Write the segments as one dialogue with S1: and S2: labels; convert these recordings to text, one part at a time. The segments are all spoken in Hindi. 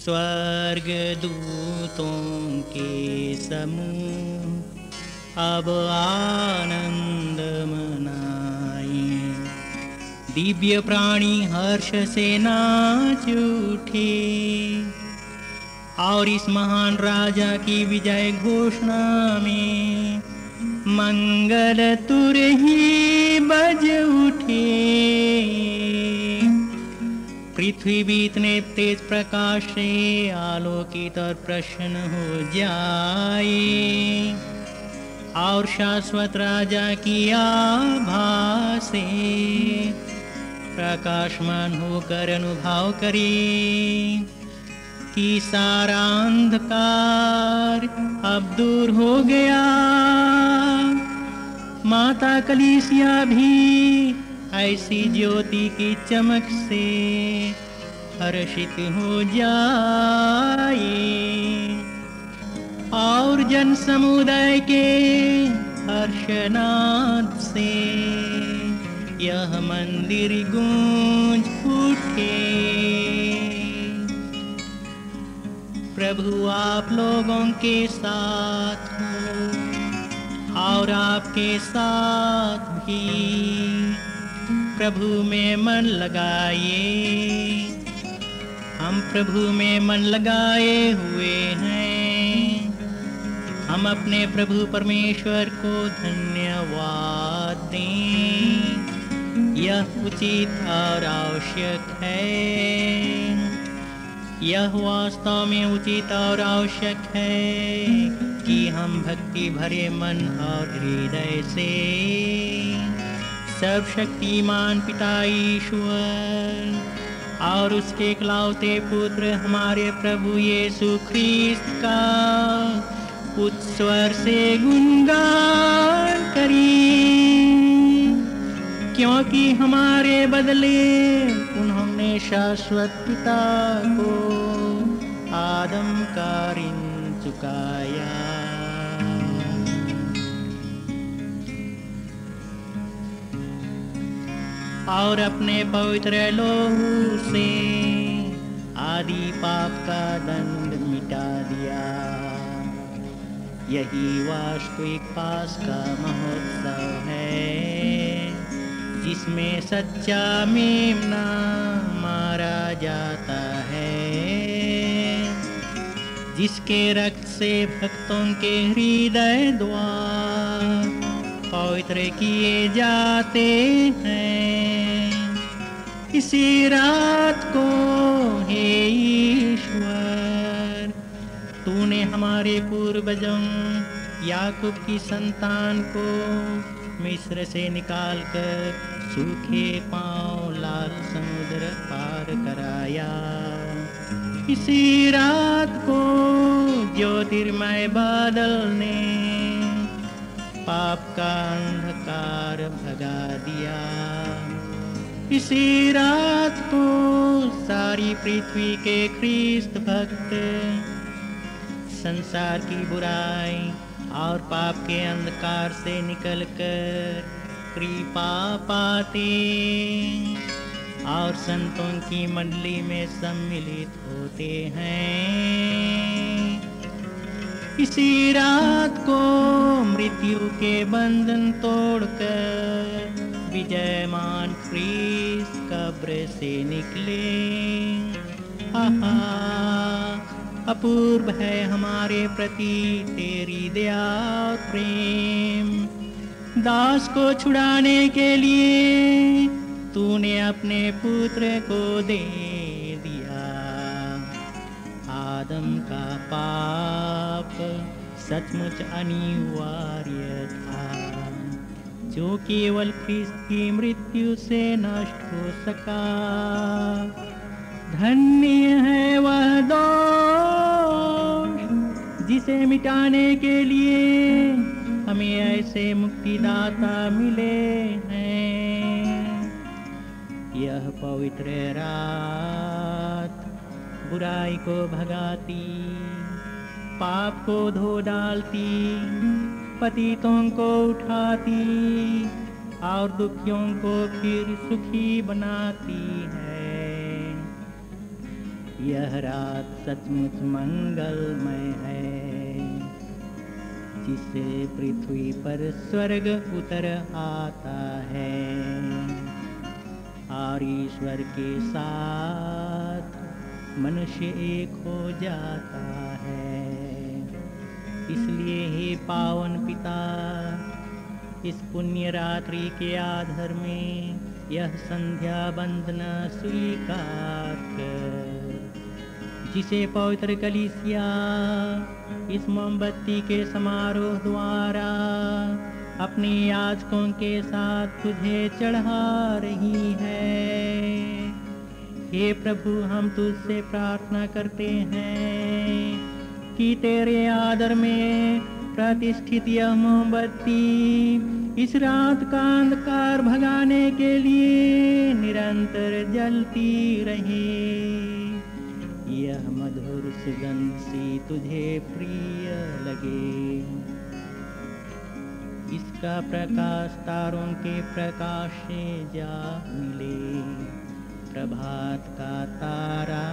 S1: स्वर्ग दूतों के समूह अब आनंद मनाए, दिव्य प्राणी हर्ष से नाच उठे और इस महान राजा की विजय घोषणा में मंगल तुर ही बज उठे। पृथ्वी भी इतने तेज प्रकाश से आलोकित और प्रसन्न हो जाए और शाश्वत राजा की आभा से प्रकाशमान होकर अनुभव करे कि सारा अंधकार अब दूर हो गया। माता कलीसिया भी ऐसी ज्योति की चमक से हर्षित हो जाए और जन समुदाय के हर्षनाद से यह मंदिर गूंज उठे। प्रभु आप लोगों के साथ हो और आपके साथ भी प्रभु में मन लगाइए। हम प्रभु में मन लगाए हुए हैं। हम अपने प्रभु परमेश्वर को धन्यवाद दें। यह उचित और आवश्यक है। यह वास्तव में उचित और आवश्यक है कि हम भक्ति भरे मन और हृदय से सर्वशक्तिमान पिता ईश्वर और उसके इकलौते पुत्र हमारे प्रभु यीशु ख्रीस्त का उच्च स्वर से गुणगान करें, क्योंकि हमारे बदले उन्होंने शाश्वत पिता को आदम का ऋण चुकाया। और अपने पवित्र लहू से आदि पाप का दंड मिटा दिया। यही वास्तविक पास का महोत्सव है, जिसमें सच्चा मेमना मारा जाता है, जिसके रक्त से भक्तों के हृदय द्वार पवित्र किए जाते हैं। इसी रात को हे ईश्वर, तूने हमारे पूर्वजों याकूब की संतान को मिस्र से निकालकर सूखे पांव लाल समुद्र पार कराया। इसी रात को ज्योतिर्मय बादल ने पाप का अंधकार भगा दिया। इसी रात को सारी पृथ्वी के ख्रीस्त भक्त संसार की बुराई और पाप के अंधकार से निकलकर कृपा पाते और संतों की मंडली में सम्मिलित होते हैं। इसी रात को मृत्यु के बंधन तोड़कर विजयमान ख्रीस्त कब्र से निकले। आहा, अपूर्व है हमारे प्रति तेरी दया और प्रेम। दास को छुड़ाने के लिए तूने अपने पुत्र को दे दिया। आदम का पाप सचमुच अनिवार्य था, जो केवल ख्रीस्त की मृत्यु से नष्ट हो सका। धन्य है वह दोष जिसे मिटाने के लिए हमें ऐसे मुक्तिदाता मिले हैं। यह पवित्र रात बुराई को भगाती, पाप को धो डालती, पतितों को उठाती और दुखियों को फिर सुखी बनाती है। यह रात सचमुच मंगलमय है, जिससे पृथ्वी पर स्वर्ग उतर आता है और ईश्वर के साथ मनुष्य एक हो जाता है। इसलिए हे पावन पिता, इस पुण्य रात्रि के आधार में यह संध्या वंदना स्वीकार कर, जिसे पवित्र कलीसिया इस मोमबत्ती के समारोह द्वारा अपने याजकों के साथ तुझे चढ़ा रही है। हे प्रभु, हम तुझसे प्रार्थना करते हैं कि तेरे आदर में प्रतिष्ठित यह मोमबत्ती इस रात का अंधकार भगाने के लिए निरंतर जलती रहे। यह मधुर सुगंध सी तुझे प्रिय लगे, इसका प्रकाश तारों के प्रकाश से जा मिले। प्रभात का तारा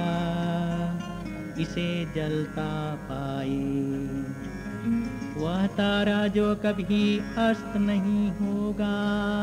S1: इसे जलता पाए, वह तारा जो कभी अस्त नहीं होगा।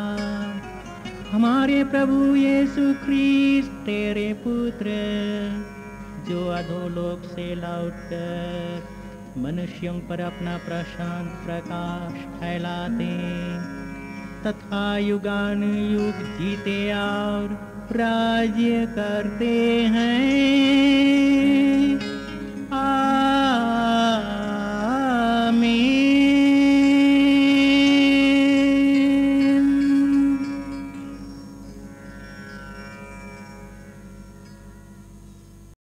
S1: हमारे प्रभु यीशु ख्रीस्त तेरे पुत्र, जो अधोलोक से लौटकर मनुष्यों पर अपना प्रशांत प्रकाश फैलाते तथा युगानुयुग जीते और राज्य करते हैं।